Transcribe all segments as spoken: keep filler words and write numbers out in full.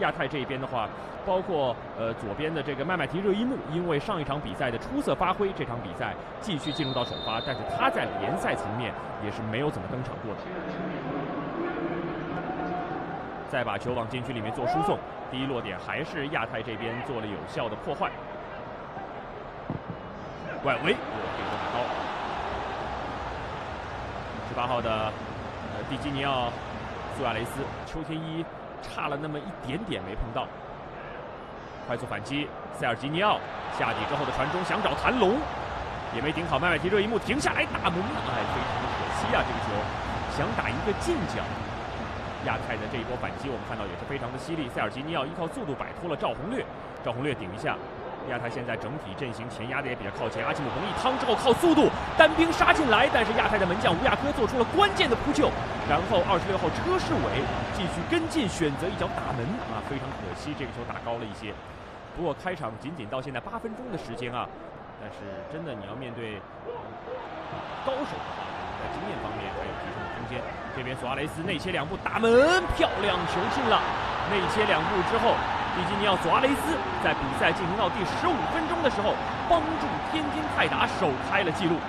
亚太这一边的话，包括呃左边的这个麦麦提热伊木，因为上一场比赛的出色发挥，这场比赛继续进入到首发，但是他在联赛层面也是没有怎么登场过的。再把球往禁区里面做输送，第一落点还是亚太这边做了有效的破坏。外围，哦，这个打高。十八号的呃蒂基尼奥·苏亚雷斯，邱天一差了那么一点点没碰到。快速反击，塞尔吉尼奥下底之后的传中想找谭龙，也没顶好，麦麦提热伊木停下来打门，哎，非常的可惜啊！这个球想打一个近角。亚太的这一波反击，我们看到也是非常的犀利。塞尔吉尼奥依靠速度摆脱了赵宏略，赵宏略顶一下。亚太现在整体阵型前压的也比较靠前，阿基姆彭一趟之后靠速度单兵杀进来，但是亚太的门将吴亚科做出了关键的扑救，然后二十六号车世伟继续跟进，选择一脚打门啊，非常可惜，这个球打高了一些。不过开场仅仅到现在八分钟的时间啊，但是真的你要面对高手的话，在经验方面还有提升的空间。这边索阿雷斯内切两步打门，漂亮，球进了。内切两步之后，蒂基尼奥·索阿雷斯在比赛进行到第十五分钟的时候，帮助天津泰达首开了纪录。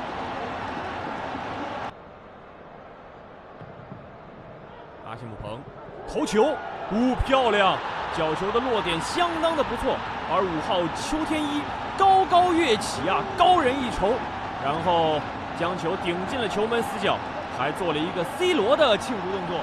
阿西姆彭头球，呜，漂亮，角球的落点相当的不错。而五号邱天一高高跃起啊，高人一筹，然后将球顶进了球门死角，还做了一个 C 罗的庆祝动作。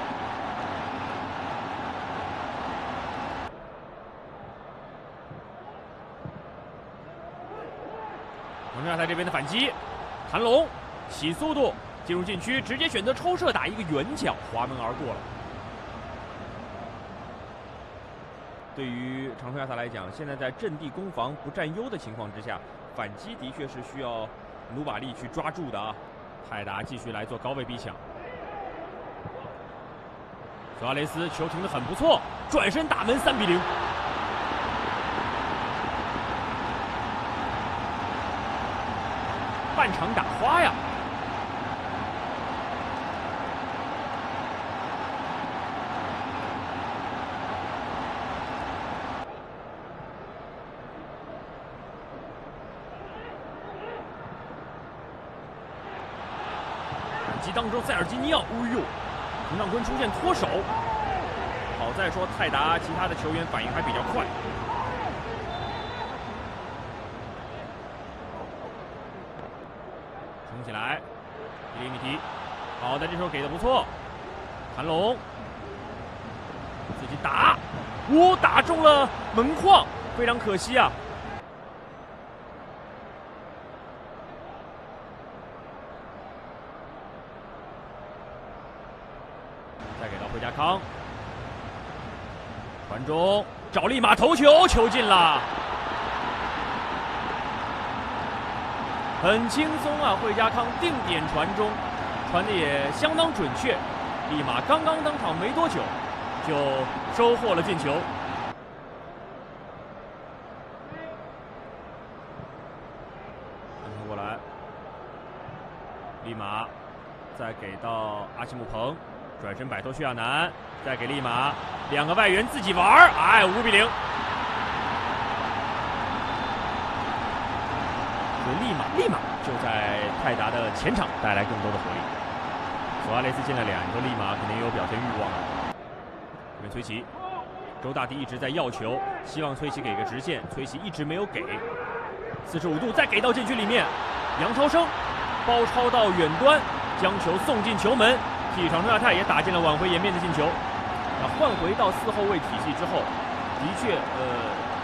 恒亚泰这边的反击，谭龙起速度进入禁区，直接选择抽射打一个远角，滑门而过了。对于长春亚泰来讲，现在在阵地攻防不占优的情况之下，反击的确是需要努把力去抓住的啊。泰达继续来做高位逼抢，索阿雷斯球停得很不错，转身打门，三比零。半场打花呀！反击当中，塞尔吉尼奥，哎呦，陈尚坤出现脱手。好在说泰达其他的球员反应还比较快。冲起来，伊利米提，好的，这球给的不错。谭龙自己打，哦，打中了门框，非常可惜啊。再给到惠家康，传中找立马头球，球进了。很轻松啊，惠家康定点传中，传的也相当准确。立马刚刚登场没多久，就收获了进球。传过来，立马再给到阿西姆彭，转身摆脱徐亚楠，再给立马，两个外援自己玩，哎，五比零。立马立马就在泰达的前场带来更多的火力。索阿雷斯进了俩，你说立马肯定有表现欲望了。这边崔琦，周大迪一直在要球，希望崔琦给个直线，崔琦一直没有给。四十五度再给到禁区里面，杨超生包抄到远端，将球送进球门，替长春亚泰也打进了挽回颜面的进球。那换回到四后卫体系之后，的确，呃。